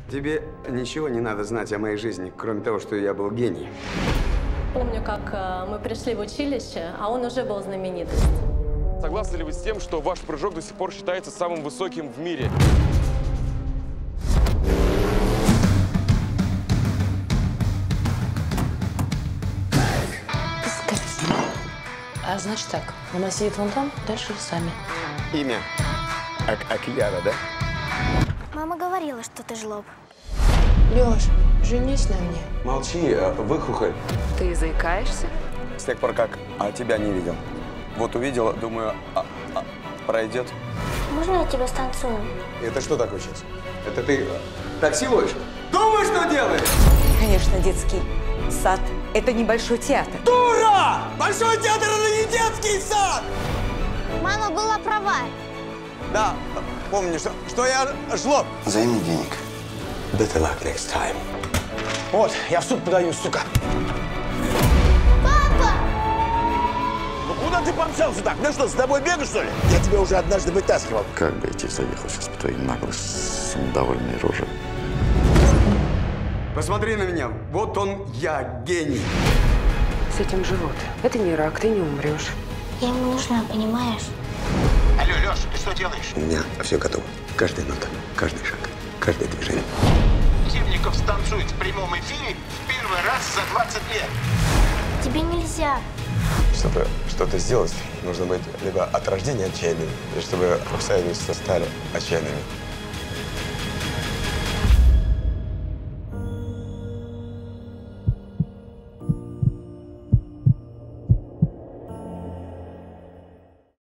Тебе ничего не надо знать о моей жизни, кроме того, что я был гений. Помню, как мы пришли в училище, а он уже был знаменитость. Согласны ли вы с тем, что ваш прыжок до сих пор считается самым высоким в мире? А значит так, мама сидит вон там, дальше сами. Имя Акияра, да? Мама говорила, что ты жлоб. Лёш, женись на мне. Молчи, выхухоль. Ты заикаешься? С тех пор, как тебя не видел. Вот увидел, думаю, пройдет. Можно я тебя станцую? Это что такое сейчас? Это ты такси ловишь? Думаешь, что делаешь? Конечно, детский сад – это небольшой театр. Дура! Большой театр – это не детский сад! Мама была права. Да, помню, что я жлоб. Займи денег. Better luck next time. Вот, я в суд подаю, сука. Папа! Ну куда ты помчался так? Ну что, с тобой бегать, что ли? Я тебя уже однажды вытаскивал. Как бы идти заехал сейчас по твоей наглой, самодовольной роже. Посмотри на меня. Вот он, я, гений. С этим живут. Это не рак, ты не умрешь. Я ему нужна, понимаешь? Алло, Леш, ты что делаешь? У меня все готово. Каждая нота, каждый шаг, каждое движение. Зимников станцует в прямом эфире в первый раз за 20 лет. Тебе нельзя. Чтобы что-то сделать, нужно быть либо от рождения отчаянным, или чтобы обстоятельства стали отчаянными.